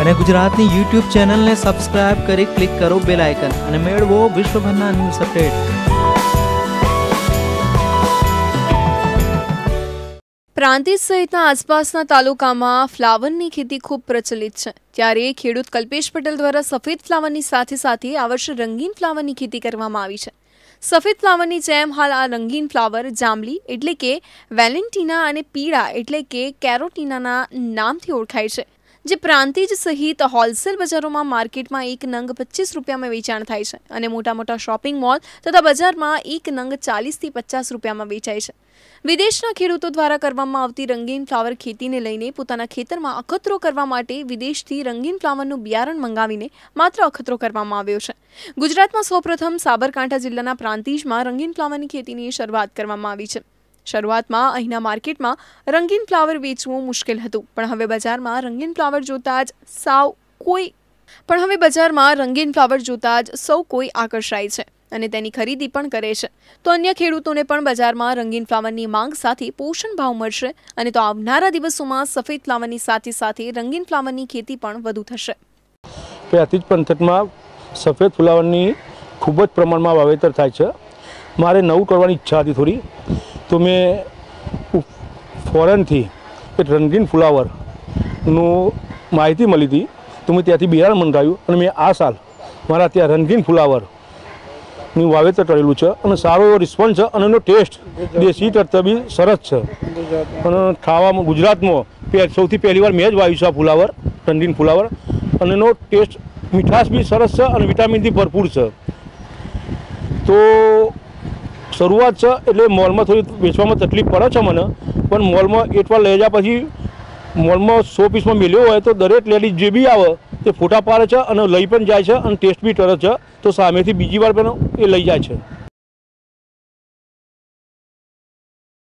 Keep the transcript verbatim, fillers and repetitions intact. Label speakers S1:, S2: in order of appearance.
S1: અને ગુજરાતની યુટ્યુબ ચેનલને સબસ્ક્રાઇબ કરી ક્લિક કરો બેલ આઇકન અને મેળવો વિશ્વભરના ન્યૂઝ અપડેટ।
S2: પ્રાંતિજ સહિતના આસપાસના તાલુકામાં ફ્લાવરની ખેતી ખૂબ પ્રચલિત છે, ત્યારે ખેડૂત કલ્પેશ પટેલ દ્વારા સફેદ ફ્લાવરની સાથે સાથે આ વર્ષે રંગીન ફ્લાવરની ખેતી કરવામાં આવી છે। સફેદ ફ્લાવરની જેમ હાલ આ રંગીન ફ્લાવર જાંબલી એટલે કે વેલેન્ટિના અને પીળા એટલે કે કેરોટીનાના નામથી ઓળખાય છે, જે પ્રાંતિજ સહિત હોલસેલ બજારોમાં માર્કેટમાં એક નંગ પચીસ રૂપિયામાં વેચાણ થાય છે અને મોટા મોટા શોપિંગ મોલ તથા બજારમાં એક નંગ ચાલીસથી પચાસ રૂપિયામાં વેચાય છે। વિદેશના ખેડૂતો દ્વારા કરવામાં આવતી રંગીન ફ્લાવર ખેતીને લઈને પોતાના ખેતરમાં અખતરો કરવા માટે વિદેશથી રંગીન ફ્લાવરનું બિયારણ મંગાવીને માત્ર અખતરો કરવામાં આવ્યો છે। ગુજરાતમાં સૌપ્રથમ સાબરકાંઠા જિલ્લાના પ્રાંતિજમાં રંગીન ફ્લાવરની ખેતીની શરૂઆત કરવામાં આવી છે। શરૂઆતમાં અહીંના માર્કેટમાં રંગીન ફ્લાવર વેચવું મુશ્કેલ હતું, પણ હવે બજારમાં રંગીન ફ્લાવર જોતા જ સાવ કોઈ પણ હવે બજારમાં રંગીન ફ્લાવર જોતા જ સૌ કોઈ આકર્ષાય છે અને તેની ખરીદી પણ કરે છે। તો અન્ય ખેડૂતોને પણ બજારમાં રંગીન ફ્લાવરની માંગ સાથે પોષણ ભાવ મળશે અને તો આવનારા દિવસોમાં સફેદ ફ્લાવરની સાથે સાથે રંગીન ફ્લાવરની ખેતી પણ વધુ થશે।
S3: પ્રાંતિજ પંથકમાં સફેદ ફ્લાવરની ખૂબ જ પ્રમાણમાં વાવેતર થાય છે। મારે નવું કરવાની ઈચ્છા હતી થોડી, તો મેં ફોરેનથી એક રંગીન ફ્લાવરનું માહિતી મળી હતી, તો મેં ત્યાંથી બિયારણ મંગાવ્યું અને મેં આ સાલ મારા ત્યાં રંગીન ફ્લાવરનું વાવેતર કરેલું છે અને સારો એવો રિસ્પોન્સ છે અને એનો ટેસ્ટ દેશી કરતાં બી સરસ છે અને ખાવામાં ગુજરાતમાં સૌથી પહેલી વાર મેં જ વાવ્યું છે આ ફ્લાવર, રંગીન ફ્લાવર, અને એનો ટેસ્ટ મીઠાશ બી સરસ છે અને વિટામિનથી ભરપૂર છે। તો શરૂઆત છે એટલે મોલમાં થોડી વેચવામાં તકલીફ પડે છે મને, પણ મોલમાં એકવાર લઈ જાય પછી મોલમાં સો પીસમાં મેળ્યો હોય તો દરેક લેડીઝ જે બી આવે તે ફોટા પાડે છે અને લઈ પણ જાય છે અને ટેસ્ટ બી કરે છે, તો સામેથી બીજી વાર પણ એ લઈ જાય છે।